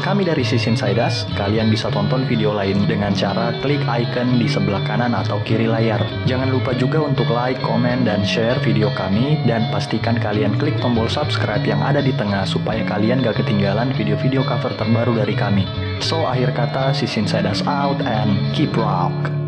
kami dari Sisin Saidas, kalian bisa tonton video lain dengan cara klik icon di sebelah kanan atau kiri layar. Jangan lupa juga untuk like, komen, dan share video kami, dan pastikan kalian klik tombol subscribe yang ada di tengah supaya kalian gak ketinggalan video-video cover terbaru dari kami. So, akhir kata, Sisin Saidas out and keep rock!